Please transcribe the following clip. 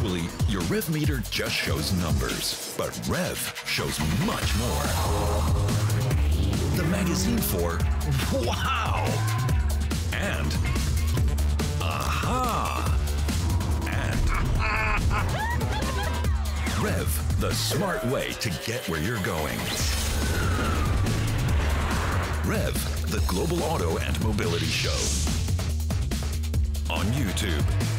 Usually, your REV meter just shows numbers, but REV shows much more. The magazine for wow! And aha! And REV, the smart way to get where you're going. REV, the global auto and mobility show. On YouTube.